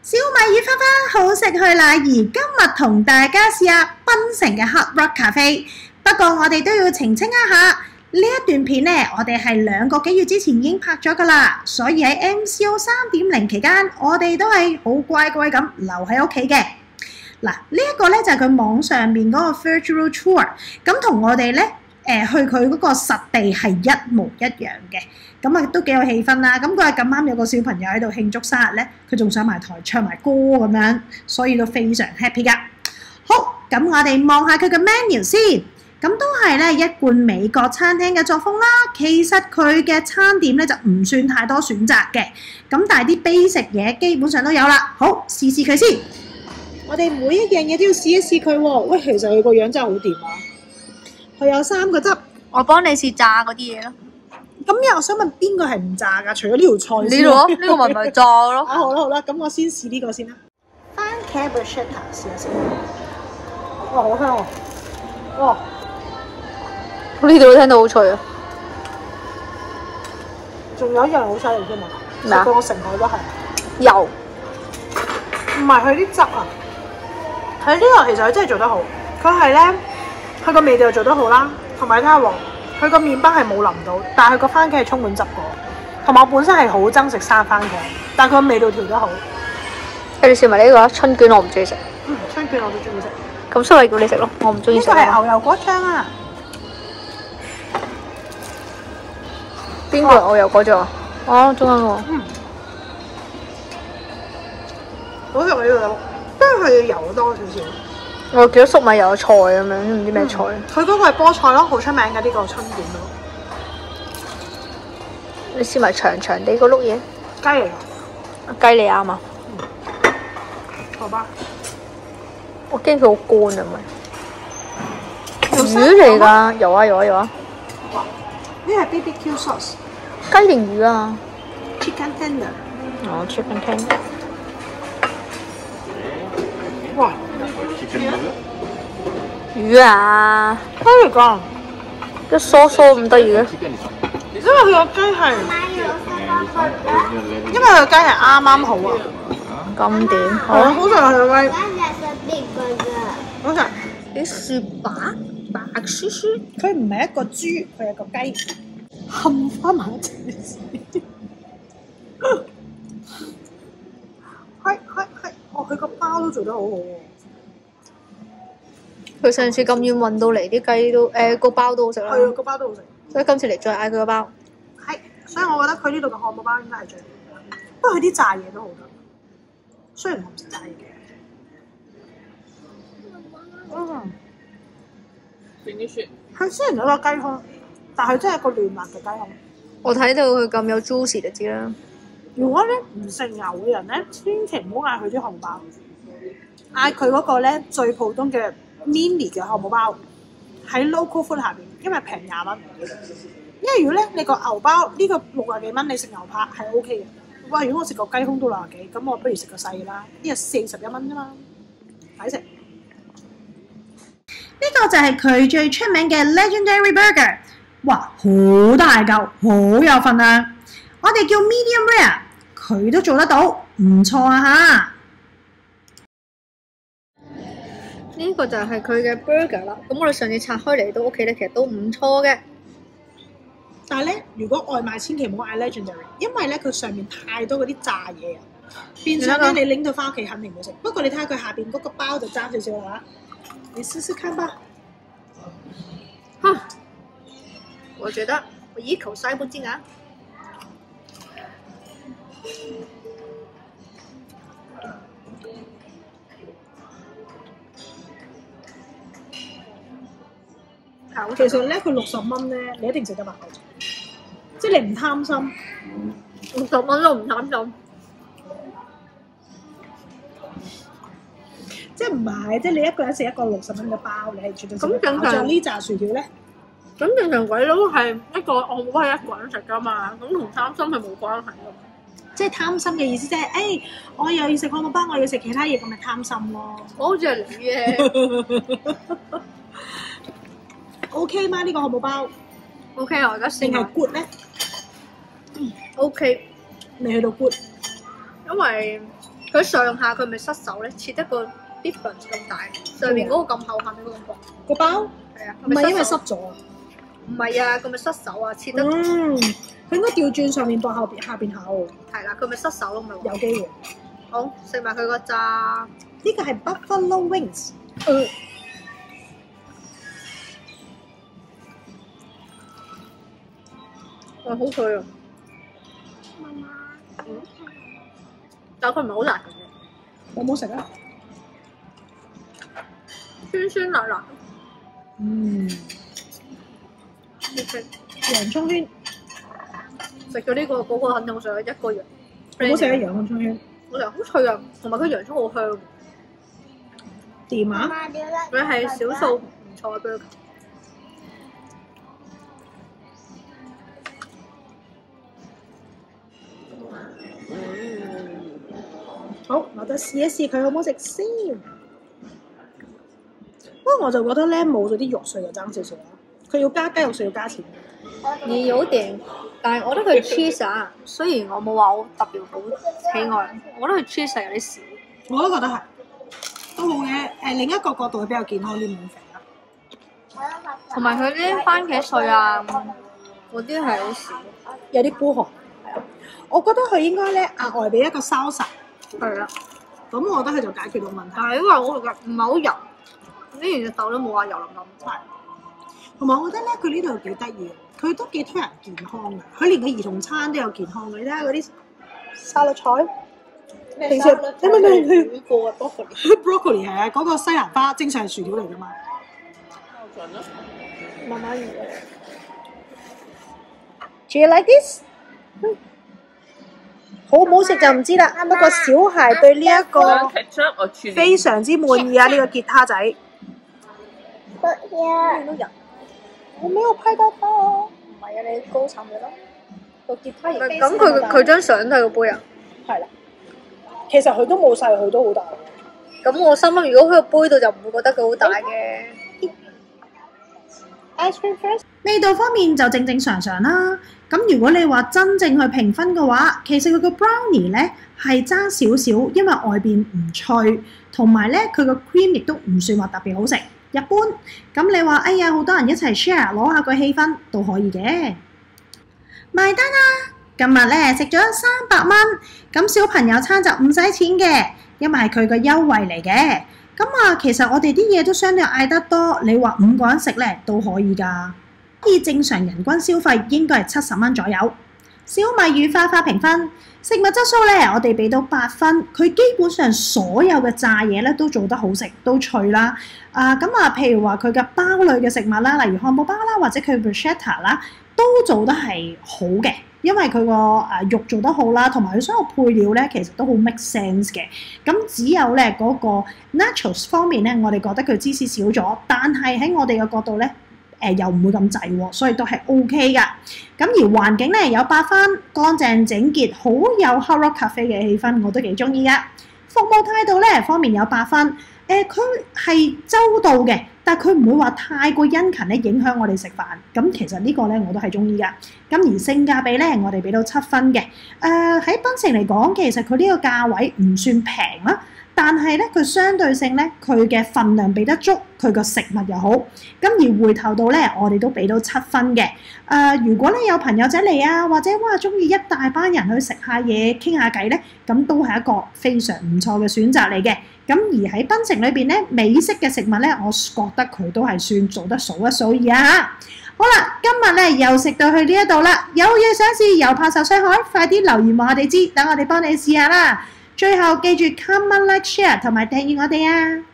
小米與花花好食去哪兒？今日同大家試下檳城嘅 Hard Rock 咖啡。不過我哋都要澄清一下，呢一段片呢，我哋係2個幾月之前已經拍咗㗎啦，所以喺 MCO 3.0期間，我哋都係好乖乖咁留喺屋企嘅。嗱，呢一個呢就係佢網上面嗰個 Virtual Tour， 咁同我哋呢去佢嗰個實地係一模一樣嘅，咁啊都幾有氣氛啦。咁佢係咁啱有個小朋友喺度慶祝生日咧，佢仲上埋台唱埋歌咁樣，所以都非常 happy 噶。好，咁我哋望下佢嘅 menu 先，咁都係咧一貫美國餐廳嘅作風啦。其實佢嘅餐點咧就唔算太多選擇嘅，咁但係啲 basic 嘢基本上都有啦。好，試試佢先。我哋每一樣嘢都要試一試佢喎。喂，其實佢個樣真係好掂啊！佢有3個汁， 我幫你試炸嗰啲嘢咯。 咁我想問邊個係唔炸㗎？除咗呢條菜先。 呢度呢個咪唔係炸咯。 啊，好啦好啦，咁我先試呢個先啦。番茄 bruschetta 試下先。哇，好香喎！哇， 呢度聽到好脆啊！ 仲有一樣好犀利添啊！ 咩啊？ 食到我成海都係。 油。 唔係佢啲汁啊！佢呢個其實佢真係做得好。佢係咧。佢個味道做得好啦，同埋睇下喎，佢個麵包係冇淋到，但係佢個番茄係充滿汁過。同埋我本身係好憎食生番茄，但係佢個味道調得好。 你試埋呢個春卷，我唔中意食。 春卷我都中意食。 咁所以叫你食咯，我唔中意食。 呢個係牛油果醬啊！ 邊個牛油果醬啊？哦，中間喎。 好食呢個，不過佢要油多少少。 我見到粟米油菜咁樣，唔知咩菜。 佢嗰個係菠菜咯，好出名嘅呢個春卷咯。 你試埋長長地嗰碌嘢。 雞嚟㗎。 雞你啱啊。 好吧。 我驚佢好乾啊咪。魚嚟㗎，有啊有啊有啊。 呢係 BBQ sauce。 雞定魚啊 ？Chicken tender。 哦 ，chicken tender。 哇！ 魚啊！ 咩嚟㗎？ 一疏疏咁得意嘅。 因為佢個雞係，因為佢個雞係啱啱好啊。 咁點？ 好食啊！佢個雞。好食。 啲雪白雪雪。 佢唔係一個豬，佢係個雞。冚翻埋一齊先。係。哦，佢個包都做得好好喎。 佢上次咁遠運到嚟，啲雞都個包都好食啦。 係啊，個包都好食。 所以今次嚟再嗌佢個包。 係，所以我覺得佢呢度嘅漢堡包應該係最好嘅。不過佢啲炸嘢都好得，雖然我唔食炸嘢嘅。佢雖然有個雞胸，但係真係一個嫩辣嘅雞胸。 我睇到佢咁有 juicy 就知啦。 如果咧唔食牛嘅人咧，千祈唔好嗌佢啲漢堡包，嗌佢嗰個咧最普通嘅 mini 嘅漢堡包喺 local food 下邊，因為平20蚊。因為如果咧你個牛包呢個60幾蚊，你食牛扒係 OK 嘅。哇！如果我食個雞胸都60幾，咁我不如食個細嘅啦。呢個41蚊啫嘛，抵食。呢個就係佢最出名嘅 Legendary Burger。哇！好大嚿，好有份量。我哋叫 medium rare， 佢都做得到，唔錯啊嚇！ 呢個就係佢嘅 burger 啦。咁我哋上次拆開嚟到屋企咧，其實都唔錯嘅。 但係咧，如果外賣千祈唔好嗌 Legendary， 因為咧佢上面太多嗰啲炸嘢啊，變相咧你拎到翻屋企肯定唔好食。不過你睇下佢下邊嗰個包就爭少少啦，你試試看吧。 我覺得我一口塞不進啊！ 其實咧，佢60蚊咧，你一定食得飽，即係你唔貪心。 60蚊都唔貪心。 即係唔係？即係你一個人食一個60蚊嘅包，你係絕對食得飽。 咁正常呢紮薯條咧？ 咁正常鬼佬係一個漢堡包係一個人食噶嘛，咁同貪心係冇關係噶嘛。 即係貪心嘅意思，即係我又要食漢堡包，我要食其他嘢，咁咪貪心咯。 我好似係你嘅。 OK 嗎？呢個漢堡包 OK 啊，我而家試定係 good 咧 ？OK， 未去到 good， 因為佢上下佢咪失手咧，切得個 difference 咁大，上面嗰個咁厚，下面嗰個咁薄。 個包係啊， 唔係因為濕咗， 唔係啊，佢咪失手啊，切得佢應該調轉上面薄下邊厚， 係啦，佢咪失手咯，咪有機會。 好食埋佢個炸， 呢個係 Buffalo Wings， 哇好脆啊！但佢唔係好辣嘅， 好唔好食啊？ 酸酸辣辣。 洋葱圈食咗呢個嗰個肯定上一個月。 好唔好食啊？洋葱圈我哋好脆啊，同埋佢洋葱好香。 掂啊！ 佢係少數唔錯嘅 burger。 好，我就試一試佢好唔好食先。不過我就覺得咧冇咗啲肉碎就爭少少啦。佢要加雞肉碎要加錢。 你有點，但係我覺得佢 cheese 啊，雖然我冇話好特別好喜愛，我覺得佢 cheese 有啲少。 我都覺得係，都好嘅。另一個角度係比較健康啲，唔肥啦。 同埋佢啲番茄碎啊，嗰啲係好少。 有啲孤寒。我覺得佢應該咧額外俾一個 salsa。 係啦， 咁我覺得佢就解決到問題。 但係因為我覺得唔係好油，呢件隻豆都冇話油淋淋。 係。同埋我覺得咧，佢呢度幾得意，佢都幾推人健康嘅。佢連個兒童餐都有健康嘅，你睇下嗰啲沙律菜。平時佢個 broccoli broccoli 係啊，嗰個西蘭花正常係薯條嚟㗎嘛。 慢慢嚟。 Do you like this？好唔好食就唔知啦。不過小孩對呢一個非常之滿意啊！呢個吉他仔。我沒有拍到他。 唔係啊，你高層嘅咯。個吉他型。咁佢張相都係個杯啊。 係啦。其實佢都冇細，佢都好大。 咁我心諗，如果佢個杯度就唔會覺得佢好大嘅。 Ice cream first。 味道方面就正正常常啦。咁如果你話真正去評分嘅話，其實佢個 brownie 咧係爭少少，因為外邊唔脆，同埋咧佢個 cream 亦都唔算話特別好食，一般。咁你話哎呀，好多人一齊 share 攞下個氣氛都可以嘅。埋單啦！今日咧食咗300蚊，咁小朋友餐就唔使錢嘅，因為係佢個優惠嚟嘅。咁啊，其實我哋啲嘢都相對嗌得多，你話5個人食咧都可以㗎。正常人均消費應該係70蚊左右。小米與花花評分，食物質素咧，我哋俾到8分。佢基本上所有嘅炸嘢咧都做得好食，都脆啦。譬如話佢嘅包類嘅食物啦，例如漢堡包啦，或者佢 bruschetta 啦，都做得係好嘅。因為佢個肉做得好啦，同埋佢所有配料咧，其實都好 make sense 嘅。咁只有咧嗰個 nachos 方面咧，我哋覺得佢芝士少咗，但係喺我哋嘅角度咧，又唔會咁滯喎，所以都係 OK 噶。咁而環境咧有8分，乾淨整潔，好有 Hard Rock Cafe 嘅氣氛，我都幾中意噶。服務態度咧方面有8分，佢係周到嘅，但係佢唔會話太過殷勤咧，影響我哋食飯。咁其實呢個咧我都係中意噶。咁而性價比咧，我哋俾到7分嘅。喺檳城嚟講，其實佢呢個價位唔算平啦。但係咧，佢相對性咧，佢嘅份量俾得足，佢個食物又好。咁而回頭到咧，我哋都俾到7分嘅。如果你有朋友仔嚟啊，或者哇中意一大班人去食下嘢、傾下偈咧，咁都係一個非常唔錯嘅選擇嚟嘅。咁而喺檳城裏邊咧，美式嘅食物咧，我覺得佢都係算做得數一數二啊！好啦，今日咧又食到去呢一度啦，有嘢想試又怕受傷害，快啲留言話我哋知，等我哋幫你試下啦。最後記住 comment、like、share 同埋訂閱我哋啊！